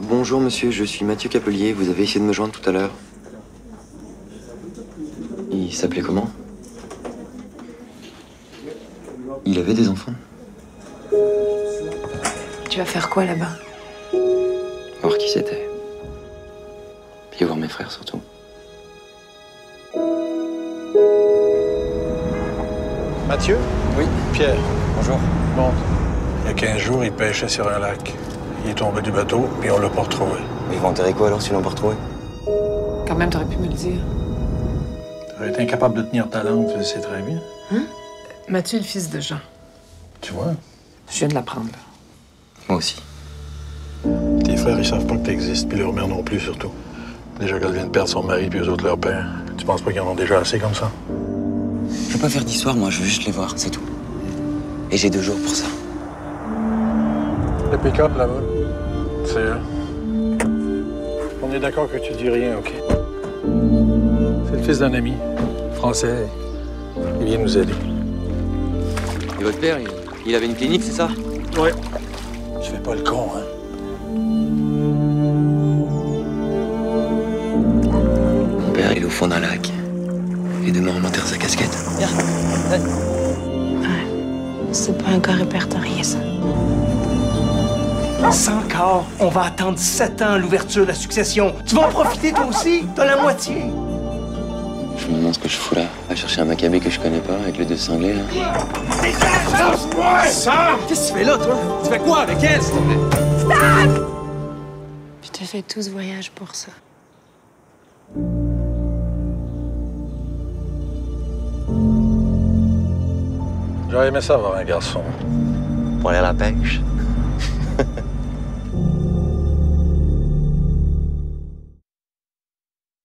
Bonjour monsieur, je suis Mathieu Capelier. Vous avez essayé de me joindre tout à l'heure. Il s'appelait comment? Il avait des enfants? Tu vas faire quoi là-bas? Voir qui c'était. Puis voir mes frères surtout. Mathieu? Oui. Pierre. Bonjour. Bon, il y a 15 jours, il pêchait sur un lac. Il est tombé du bateau, puis on l'a pas retrouvé. Ils vont enterrer quoi alors si l'on pas retrouvé? Quand même, t'aurais pu me le dire. T'aurais été incapable de tenir ta langue, tu le sais très bien. Mathieu est le fils de Jean. Tu vois? Je viens de l'apprendre, là. Moi aussi. Tes frères, ils savent pas que t'existes, puis leur mère non plus, surtout. Déjà qu'elle vient de perdre son mari, puis eux autres leur père. Tu penses pas qu'ils en ont déjà assez comme ça? Je veux pas faire d'histoire, moi, je veux juste les voir, c'est tout. Et j'ai 2 jours pour ça. Le pick-up, là-bas, c'est eux. On est d'accord que tu dis rien, OK? C'est le fils d'un ami, français. Il vient nous aider. Et votre père, il avait une clinique, c'est ça? Ouais. Je fais pas le con, hein? Mon père, il est au fond d'un lac. Et demain, on m'enterre sa casquette. Viens. C'est pas encore répertorié, ça. 100 corps. On va attendre 7 ans à l'ouverture de la succession. Tu vas en profiter toi aussi? T'as la moitié. Je me demande ce que je fous là, à chercher un macabé que je connais pas, avec le 2 cinglé, là. Qu'est-ce que tu fais là, toi? Tu fais quoi avec elle, s'il te plaît? Je te fais tout ce voyage pour ça. J'aurais aimé ça avoir un garçon. Pour aller à la pêche.